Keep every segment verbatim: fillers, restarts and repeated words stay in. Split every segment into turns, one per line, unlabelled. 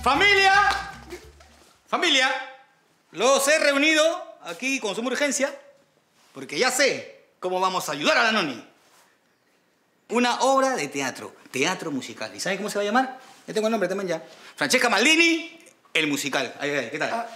¡Familia! ¡Familia! Los he reunido aquí con suma urgencia porque ya sé cómo vamos a ayudar a la Noni. Una obra de teatro, teatro musical. ¿Y saben cómo se va a llamar? Ya tengo el nombre también ya. Francesca Maldini, el musical. Ay, ay, ¿qué tal?
Ah,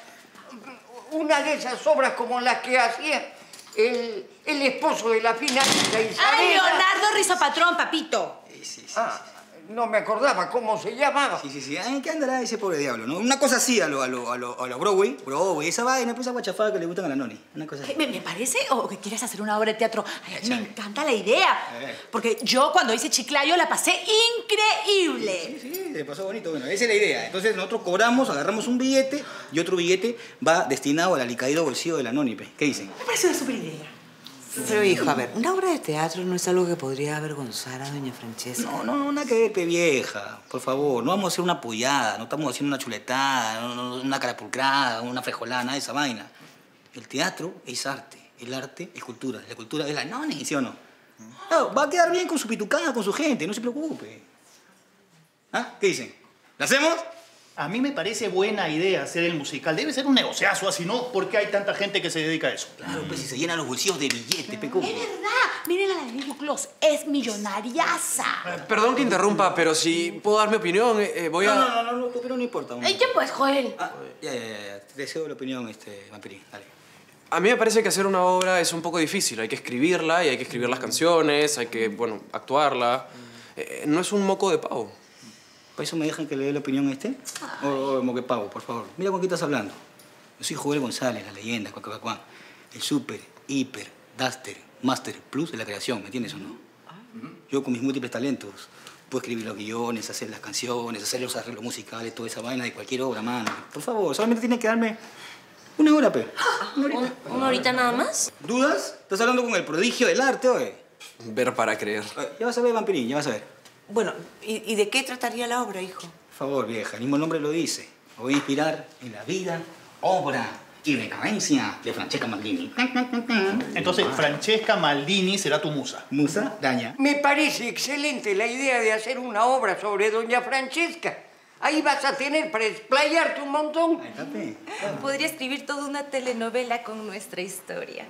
una de esas obras como las que hacía el, el esposo de la finalista Isabela.
¡Ay, Leonardo Rizopatrón, papito!
Sí, sí, sí.
Ah, no me acordaba cómo se llamaba.
Sí, sí, sí. ¿En qué andará ese pobre diablo, no? Una cosa así a lo, a lo, a lo, a lo Broadway. Broadway, esa vaina, pues esa guachafada que le gustan a la Noni. Una cosa así.
¿Me, me parece? ¿O que quieres hacer una obra de teatro? Ay,
Ya,
me
chale.
encanta la idea.
Eh.
Porque yo cuando hice Chiclayo la pasé increíble.
Sí, sí, se pasó bonito. Bueno, esa es la idea. Entonces nosotros cobramos, agarramos un billete y otro billete va destinado al alicaído bolsillo de la Noni, pe. ¿Qué dicen?
Me parece una super idea.
Pero, hijo, a ver, una obra de teatro no es algo que podría avergonzar a doña Francesca.
No, no, nada que ver, pe vieja. Por favor, no vamos a hacer una apoyada, no estamos haciendo una chuletada, no, no, una carapulcrada, una frejolada, nada de esa vaina. El teatro es arte, el arte es cultura, la cultura es la Noni, ¿sí o no? Claro, va a quedar bien con su pitucada, con su gente, no se preocupe. ¿Ah? ¿Qué dicen? ¿La hacemos?
A mí me parece buena idea hacer el musical. Debe ser un negociazo, así no, ¿por qué hay tanta gente que se dedica a eso?
Claro, pues si se llenan los bolsillos de billetes, pe. ¿Cómo?
Es verdad. Miren a la de Lillo Clos. Es millonariaza.
Perdón que interrumpa, pero si puedo dar mi opinión, eh, voy a...
No, no, no, no, tu opinión no importa.
Ay, ¿qué pues, Joel?
Ah, ya, ya, ya, ya. Te deseo la opinión, este, Vampirín. Dale.
A mí me parece que hacer una obra es un poco difícil. Hay que escribirla y hay que escribir las canciones, hay que, bueno, actuarla. Eh, no es un moco de pavo.
¿Para eso me dejan que le dé la opinión a este? O, o Moquepavo, por favor. Mira con quién estás hablando. Yo soy Joel González, la leyenda, cuac, cuac, cuac. El super, hiper, duster, master, plus de la creación, ¿me entiendes o no? Yo con mis múltiples talentos puedo escribir los guiones, hacer las canciones, hacer los arreglos musicales, toda esa vaina de cualquier obra, mano. Por favor, solamente tienes que darme una hora, pe. Una horita.
¿Una horita nada más?
¿Dudas? Estás hablando con el prodigio del arte, oye.
Ver para creer.
Ya vas a ver, Vampirín, ya vas a ver.
Bueno, ¿y, y de qué trataría la obra, hijo?
Por favor, vieja, el mismo nombre lo dice. Me voy a inspirar en la vida, obra y decadencia de Francesca Maldini.
Entonces, Francesca Maldini será tu musa.
Musa, daña.
Me parece excelente la idea de hacer una obra sobre doña Francesca. Ahí vas a tener para explayarte un montón.
Ahí está, pe.
Podría escribir toda una telenovela con nuestra historia.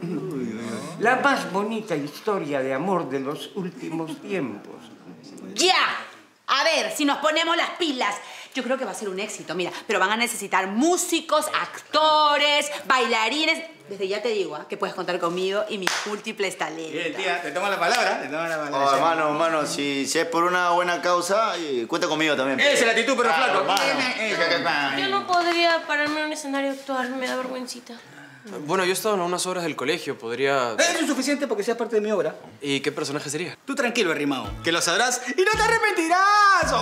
La más bonita historia de amor de los últimos tiempos.
¡Ya! A ver, si nos ponemos las pilas. Yo creo que va a ser un éxito, mira. Pero van a necesitar músicos, actores, bailarines. Desde ya te digo, ¿eh? que puedes contar conmigo y mis múltiples talentos.
Bien, tía, te tomo la palabra, te tomo la palabra.
Oh, hermano, hermano, si, si es por una buena causa, eh, cuenta conmigo también.
Esa es la actitud, pero
Claro,
flaco.
hermano.
Yo no podría pararme en un escenario a actuar, me da vergüencita.
Bueno, yo he estado en unas horas del colegio, podría...
Eso es suficiente porque seas parte de mi obra.
¿Y qué personaje sería?
Tú tranquilo, arrimado, que lo sabrás y no te arrepentirás.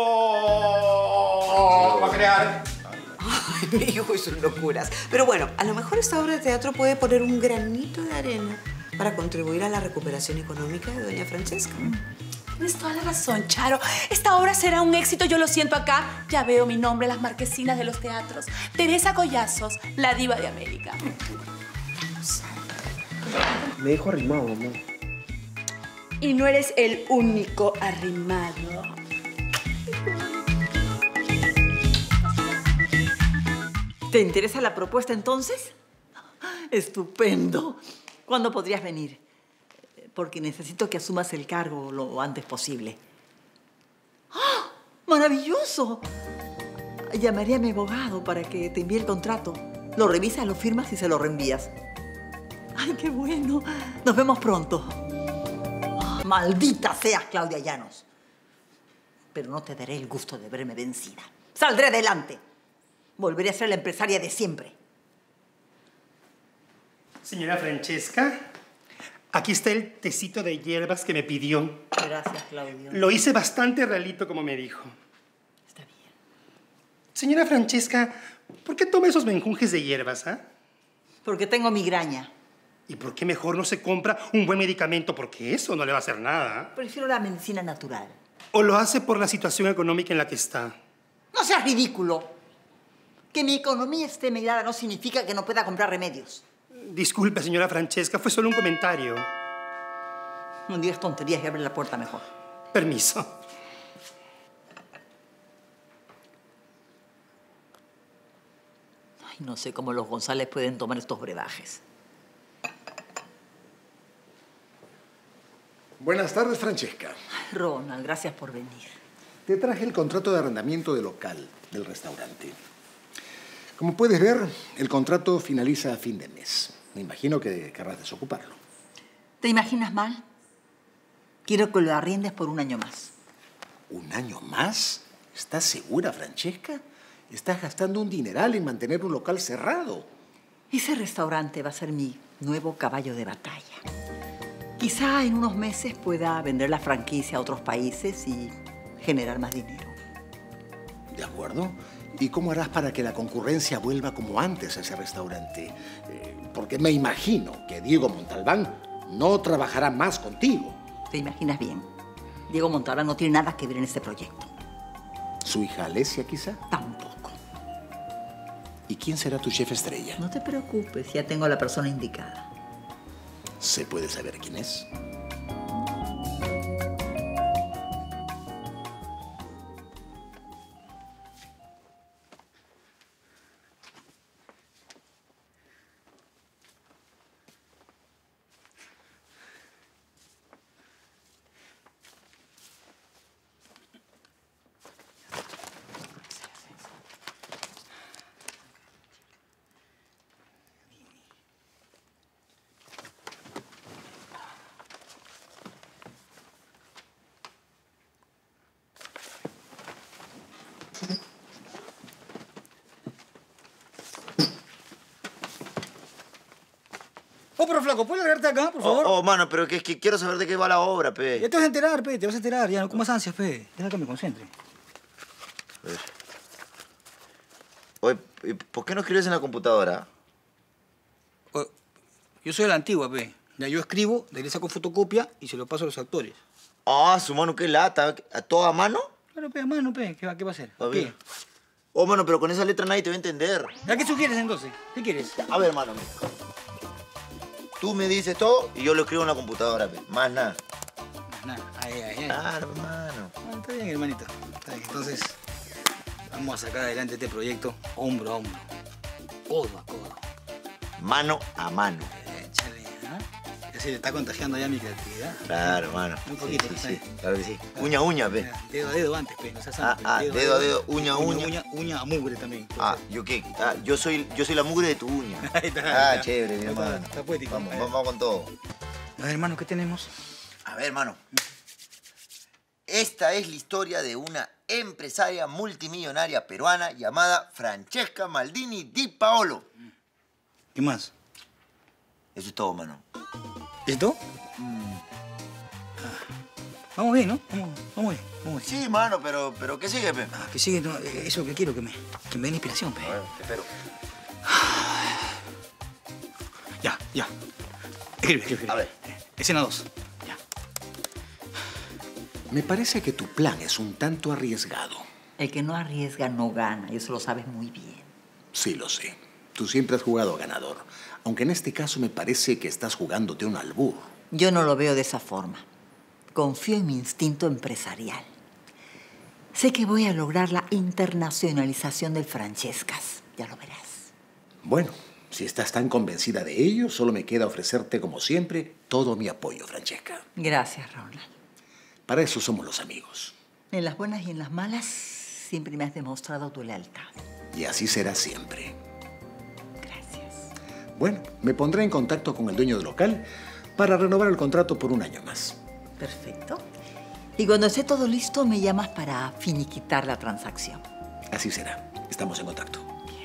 ¡Oh! Va a crear.
Ay, mi hijo, son locuras. Pero bueno, a lo mejor esta obra de teatro puede poner un granito de arena para contribuir a la recuperación económica de doña Francesca.
Tienes toda la razón, Charo. Esta obra será un éxito, yo lo siento acá. Ya veo mi nombre en las marquesinas de los teatros. Teresa Collazos, la diva de América.
Me dijo arrimado, mamá.
Y no eres el único arrimado.
¿Te interesa la propuesta entonces? Estupendo. ¿Cuándo podrías venir? Porque necesito que asumas el cargo lo antes posible. ¡Ah! ¡Maravilloso! Llamaré a mi abogado para que te envíe el contrato. Lo revisas, lo firmas y se lo reenvías. ¡Ay, qué bueno! Nos vemos pronto. ¡Ah! ¡Maldita seas, Claudia Llanos! Pero no te daré el gusto de verme vencida. ¡Saldré adelante! Volveré a ser la empresaria de siempre.
Señora Francesca, aquí está el tecito de hierbas que me pidió.
Gracias, Claudio.
Lo hice bastante realito, como me dijo.
Está bien.
Señora Francesca, ¿por qué toma esos menjunjes de hierbas, ah?
Porque tengo migraña.
¿Y por qué mejor no se compra un buen medicamento? Porque eso no le va a hacer nada.
Prefiero la medicina natural.
¿O lo hace por la situación económica en la que está?
No seas ridículo. Que mi economía esté mediada no significa que no pueda comprar remedios.
Disculpe, señora Francesca, fue solo un comentario.
No digas tonterías y abre la puerta mejor.
Permiso.
Ay, no sé cómo los González pueden tomar estos brebajes.
Buenas tardes, Francesca.
Ay, Ronald, gracias por venir.
Te traje el contrato de arrendamiento de local del restaurante. Como puedes ver, el contrato finaliza a fin de mes. Me imagino que querrás desocuparlo.
¿Te imaginas mal? Quiero que lo arriendes por un año más.
¿Un año más? ¿Estás segura, Francesca? Estás gastando un dineral en mantener un local cerrado.
Ese restaurante va a ser mi nuevo caballo de batalla. Quizá en unos meses pueda vender la franquicia a otros países y generar más dinero.
¿De acuerdo? ¿Y cómo harás para que la concurrencia vuelva como antes a ese restaurante? Eh, porque me imagino que Diego Montalbán no trabajará más contigo.
¿Te imaginas bien? Diego Montalbán no tiene nada que ver en este proyecto.
¿Su hija Alesia, quizá?
Tampoco.
¿Y quién será tu chef estrella?
No te preocupes, ya tengo a la persona indicada.
¿Se puede saber quién es?
Oh, pero flaco, ¿puedes largarte acá, por favor?
Oh, oh, mano, pero que es que quiero saber de qué va la obra, pe.
Ya te vas a enterar, pe, te vas a enterar, ya, no comas ansias, pe. Deja que me concentre.
A ver. Oye, ¿y ¿por qué no escribes en la computadora?
O- yo soy de la antigua, pe. Ya yo escribo, de ahí le saco fotocopia y se lo paso a los actores.
Ah, su mano, qué lata. ¿A toda mano?
Claro, pe, a mano, pe. ¿Qué va, qué va a hacer?
A
¿Qué?
ver. Oh, mano, pero con esa letra nadie te va a entender.
¿Ya qué sugieres entonces? ¿Qué quieres?
A ver, mano, mira. Tú me dices todo y yo lo escribo en la computadora, pe. Más nada.
Nada, ay, ay, ay.
Claro, mano.
Ah, está bien, hermanito. Está bien. Entonces, vamos a sacar adelante este proyecto hombro a hombro. Codo a codo.
Mano a mano.
Échale, ¿ah? Ya se le está contagiando ya mi creatividad.
Claro, mano.
Un poquito,
Sí, sí,
está
sí.
bien.
Claro que sí. Uña a uña, pe.
Dedo a dedo antes, pe. No seas
Ah,
santo,
ah,
pe.
dedo a dedo, uña a uña.
Uña, uña a mugre también.
Ah, ¿yo qué? Ah, yo soy, yo soy la mugre de tu uña.
Ahí está,
Ah,
ahí está.
chévere, mi
Ahí está,
hermano.
está poético.
Vamos,
Eh.
vamos con todo.
A ver, hermano, ¿qué tenemos?
A ver, hermano. Esta es la historia de una empresaria multimillonaria peruana llamada Francesca Maldini Di Paolo.
¿Qué más?
Eso es todo, mano.
¿Esto? Ah, vamos bien, ¿no? Vamos, vamos bien, vamos bien.
Sí, mano, pero, pero ¿qué sigue, pe?
Ah, que sigue, no, eh, eso que quiero, que me, que me den inspiración, pe.
A ver, te espero.
Ya, ya. Escribe, escribe, escribe.
A ver.
Escena dos. Ya.
Me parece que tu plan es un tanto arriesgado.
El que no arriesga no gana, y eso lo sabes muy bien.
Sí, lo sé. Tú siempre has jugado ganador. Aunque en este caso me parece que estás jugándote un albur.
Yo no lo veo de esa forma. Confío en mi instinto empresarial. Sé que voy a lograr la internacionalización del Francescas. Ya lo verás.
Bueno, si estás tan convencida de ello, solo me queda ofrecerte, como siempre, todo mi apoyo, Francesca.
Gracias, Ronald.
Para eso somos los amigos.
En las buenas y en las malas, siempre me has demostrado tu lealtad.
Y así será siempre.
Gracias.
Bueno, me pondré en contacto con el dueño del local para renovar el contrato por un año más.
Perfecto. Y cuando esté todo listo, me llamas para finiquitar la transacción.
Así será. Estamos en contacto.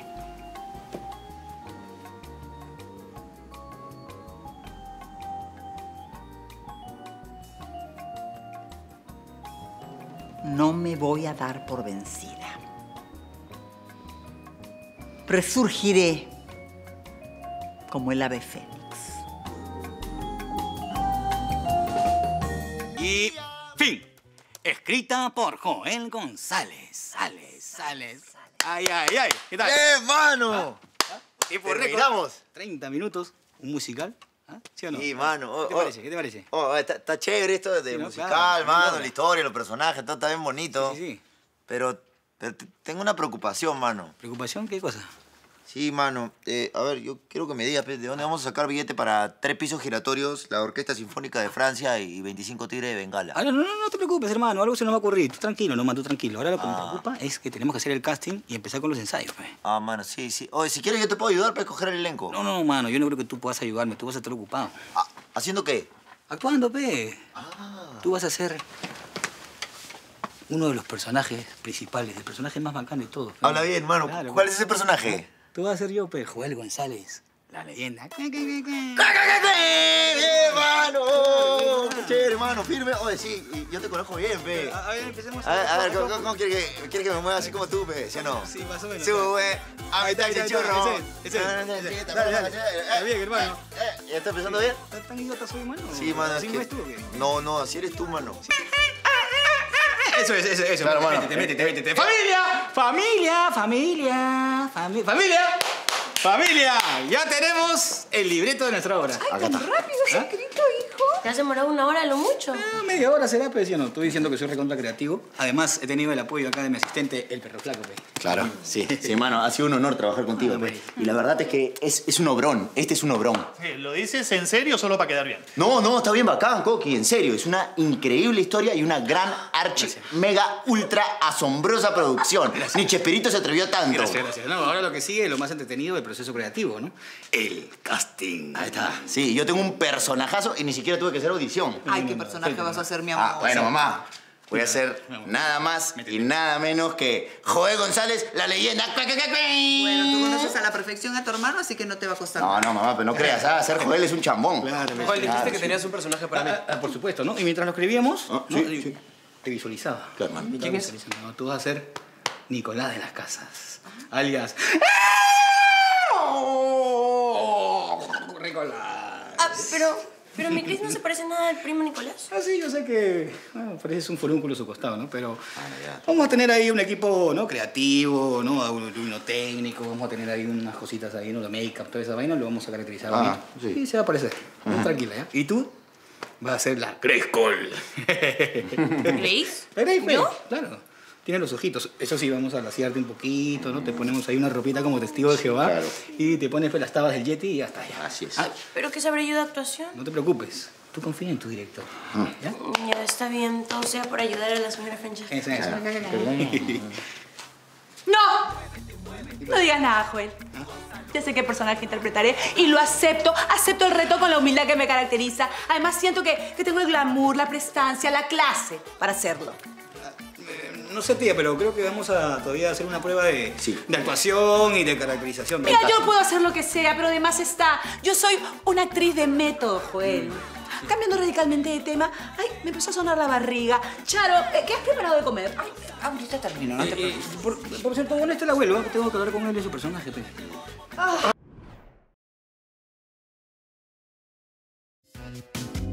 No me voy a dar por vencida. Resurgiré como el ave fénix.
Y fin. Escrita por Joel González. Sales, sales. Ay, ay, ay. ¿Qué tal?
¡Eh, mano!
Tiempo
Terminamos.
récord. treinta minutos. ¿Un musical? ¿Ah? ¿Sí o no?
Sí, mano. Oh,
¿Qué te
oh.
parece? ¿Qué te parece?
Oh, está, está chévere esto de
Sí, ¿no?
musical,
Claro,
mano,
claro.
la historia, los personajes, todo está bien bonito.
Sí, sí, sí.
Pero, pero te- tengo una preocupación, mano.
¿Preocupación? ¿Qué cosa?
Sí, mano. Eh, a ver, yo quiero que me digas, pues, ¿de dónde vamos a sacar billete para tres pisos giratorios, la Orquesta Sinfónica de Francia y veinticinco Tigres de Bengala?
Ah, no, no, no te preocupes, hermano. Algo se nos va a ocurrir. Tú tranquilo, nomás, tú tranquilo. Ahora lo que me preocupa es que tenemos que hacer el casting y empezar con los ensayos, pues.
Ah, mano, sí, sí. Oye, si quieres yo te puedo ayudar para escoger el elenco.
No, no, mano. Yo no creo que tú puedas ayudarme. Tú vas a estar ocupado.
Ah, ¿haciendo qué?
Actuando, pe. Ah. Tú vas a ser uno de los personajes principales, el personaje más bacán de todos.
Habla bien, mano. Claro, ¿cuál es ese personaje?
Tú vas a ser yo, pe. Joel González, la leyenda.
¡Bien, mano! ¡Qué chévere, mano! Firme. Oye, sí, y yo te conozco bien, pe.
A ver, empecemos
a... A ver, a ver, ¿cómo, cómo quieres que, quieres que me mueva así como tú, pe? ¿Sí o no?
Sí, más o menos.
Sube a mi taxi, churro.
Ese, ese. Dale, dale. Está bien, hermano.
¿Ya está empezando bien?
¿Tan idiota soy, mano?
Sí, mano.
¿Así
es
no
que...
es tú o qué?
No, no, así eres tú, mano.
Eso es, eso, eso.
Claro, mano.
Métete, métete, métete. ¡Familia! ¡Familia! ¡Familia! Fami- ¡Familia! ¡Familia! Ya tenemos el libreto de nuestra obra.
Ay, tan rápido se ha escrito, hijo. ¿Te has demorado una hora a lo mucho?
Ah, media hora será, pero si no, estoy diciendo que soy recontra creativo. Además, he tenido el apoyo acá de mi asistente, el perro flaco, pe.
Claro, sí, sí, mano, ha sido un honor trabajar contigo, pe. Y la verdad es que es, es un obrón, este es un obrón.
Eh, ¿Lo dices en serio o solo para quedar bien?
No, no, está bien bacán, Coqui, en serio. Es una increíble historia y una gran, archi, mega, ultra asombrosa producción. Ni Chespirito se atrevió tanto.
Gracias, gracias. No, ahora lo que sigue es lo más entretenido del proceso creativo, ¿no? El casting.
Ahí está. Sí, yo tengo un personajazo y ni siquiera tuve que hacer audición.
Ay, ¿qué personaje vas a hacer, mi amor?
Ah, bueno, mamá. Voy a hacer nada más y nada menos que Joel González, la leyenda.
Bueno, tú conoces a la perfección a tu hermano, así que no te va a costar
No,
nada.
no, mamá, pero no creas, ¿ah? Hacer Joel es un chambón.
Claro,
Joel, dijiste que tenías un personaje para mí.
Ah, ah, por supuesto, ¿no? Y mientras lo escribíamos,
Ah,
¿no?
sí, sí.
Te visualizaba.
Claro, hermano.
¿Y quién es? No, tú vas a ser Nicolás de las Casas, alias... Nicolás.
Ah, pero... Pero mi Cris no se parece nada al primo Nicolás.
Ah, sí, yo sé que bueno, pareces un forúnculo a su costado, ¿no? Pero vamos a tener ahí un equipo, ¿no? Creativo, ¿no? Uno técnico, vamos a tener ahí unas cositas ahí, ¿no? De make-up, toda esa vaina, lo vamos a caracterizar
Ah,
bonito.
sí.
Y se va a parecer. Tranquila, ¿ya? ¿Y tú? Vas a ser la Grace Cole.
¿Grace?
La Grace,
¿Yo?
claro. Tiene los ojitos. Eso sí, vamos a laciarte un poquito, ¿no? Te ponemos ahí una ropita como testigo de Jehová.
Claro.
Y te pones pues, las tabas del Yeti y ya está. Ya.
Así es.
Ah,
¿Pero qué sabré yo de actuación?
no te preocupes. Tú confía en tu director. ¿Ya?
Ya, está bien. Todo sea por ayudar a la señora Francesca.
Eso, eso.
¡No! No digas nada, Joel. Ya sé qué personaje interpretaré y lo acepto. Acepto el reto con la humildad que me caracteriza. Además, siento que, que tengo el glamour, la prestancia, la clase para hacerlo.
No sé, tía, pero creo que vamos a todavía hacer una prueba de,
Sí.
de actuación y de caracterización.
Mira, yo puedo hacer lo que sea, pero además está. Yo soy una actriz de método, Joel. Cambiando radicalmente de tema, ay, me empezó a sonar la barriga. Charo, eh, ¿qué has preparado de comer? Ay,
Ahorita termino, no
Eh,
te
eh,
preocupes.
por, por cierto, ¿dónde está el abuelo? Tengo que hablar con él de su personaje, pe.
ah.